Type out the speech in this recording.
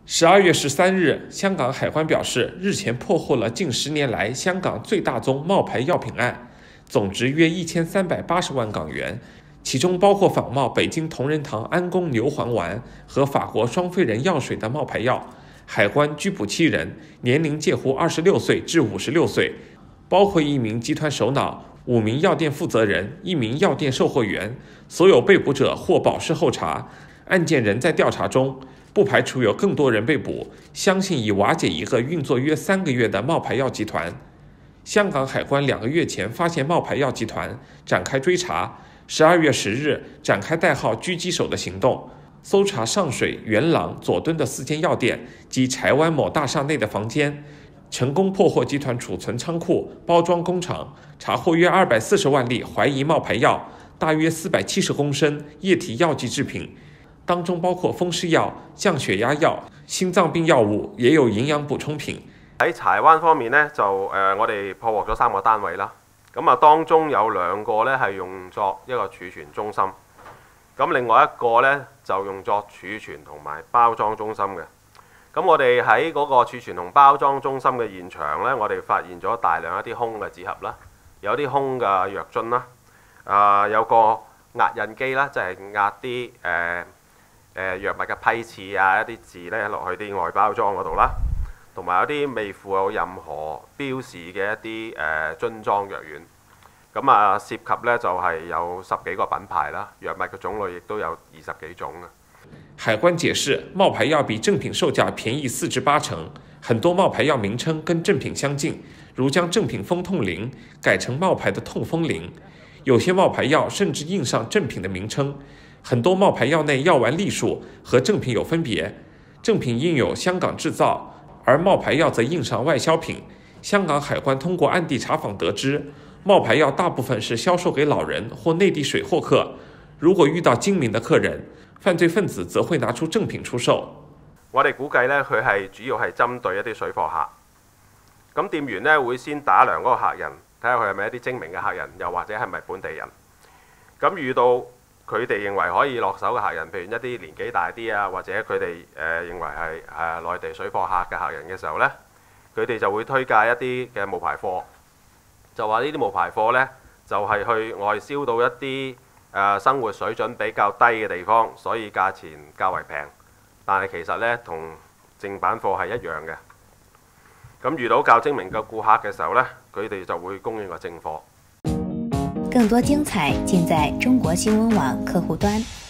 12月13日，香港海关表示，日前破获了近10年来香港最大宗冒牌药品案，总值约1380万港元，其中包括仿冒北京同仁堂安宫牛黄丸和法国双飞人药水的冒牌药。海关拘捕7人，年龄介乎26岁至56岁，包括1名集团首脑、5名药店负责人、1名药店售货员。所有被捕者获保释候查，案件仍在调查中，不排除有更多人被捕，相信已瓦解一个运作约3个月的冒牌药集团。香港海关2个月前发现冒牌药集团，展开追查。12月10日展开代号狙击手的行动，搜查上水、元朗、佐敦的4间药店及柴湾某大厦内的房间，成功破获集团储存仓库、包装工厂，查获约240万粒怀疑冒牌药，大约470公升液体药剂制品，当中包括风湿药、降血压药、心脏病藥物，也有營養補充品。 喺柴灣方面呢，就我哋破獲咗3個單位啦。咁啊，當中有2個呢係用作一個儲存中心，咁另外一個呢就用作儲存同埋包裝中心嘅。咁我哋喺嗰個儲存同包裝中心嘅現場呢，我哋發現咗大量一啲空嘅紙盒啦，有啲空嘅藥樽啦，有個壓印機啦，即係壓啲藥物嘅批次啊，一啲字呢落去啲外包裝嗰度啦。同埋有啲未附有任何標示嘅一啲樽裝藥丸，咁啊涉及呢就係有10幾個品牌啦，藥物嘅種類亦都有20幾種啊。 海關解釋，冒牌藥比正品售價便宜4至8成，很多冒牌藥名稱跟正品相近，如將正品風痛靈改成冒牌的痛風靈，有些冒牌藥甚至印上正品的名稱。很多冒牌藥內藥丸粒數和正品有分別，正品印有香港製造，而冒牌藥則印上外銷品。香港海關通過暗地查訪得知，冒牌藥大部分是銷售給老人或內地水貨客，如果遇到精明的客人，犯罪分子則會拿出正品出售。 我哋估計呢，佢係主要係針對一啲水貨客。咁店員呢會先打量嗰個客人，睇下佢係咪一啲精明嘅客人，又或者係咪本地人。咁遇到佢哋認為可以落手嘅客人，譬如一啲年紀大啲啊，或者佢哋認為係內地水貨客嘅客人嘅時候呢，佢哋就會推介一啲嘅冒牌貨，就話呢啲冒牌貨呢，就係去外銷到一啲生活水準比較低嘅地方，所以價錢較為平，但係其實呢，同正版貨係一樣嘅。咁遇到較精明嘅顧客嘅時候呢，佢哋就會供應個正貨。 更多精彩盡在中國新聞網客戶端。